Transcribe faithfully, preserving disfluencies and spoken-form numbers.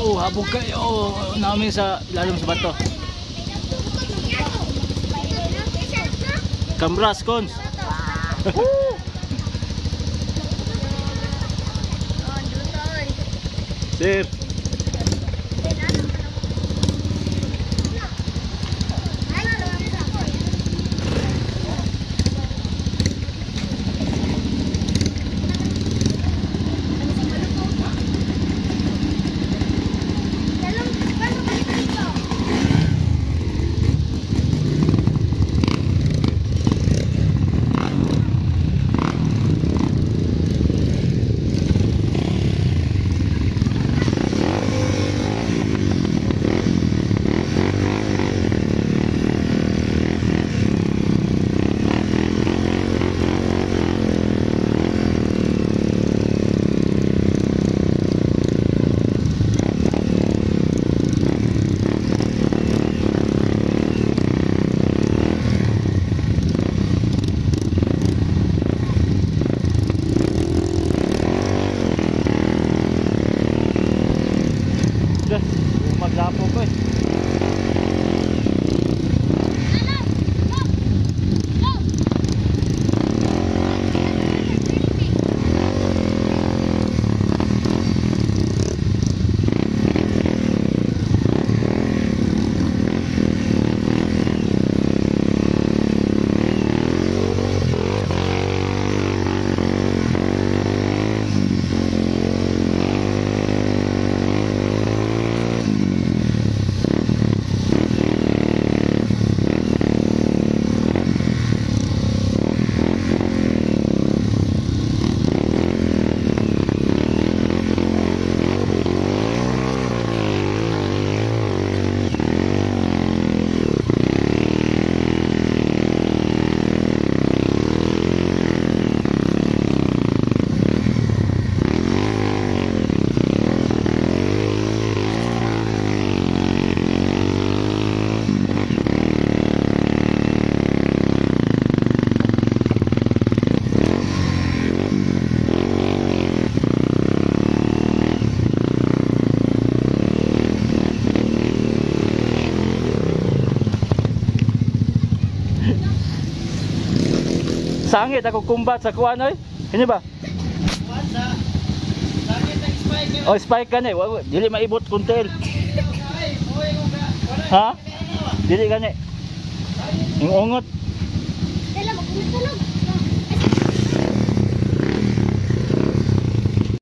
Oh, habog kayo. Oh, namin sa lalong sa bato. Kambras, Cons. Sir. Maglapo ko eh. Sangit ako kumbat sa kuan oy. Kani ba? Oh, spike kani. Dili maibot kuntel. Ha? Dili kani. Yung ungot. Dala magkunog.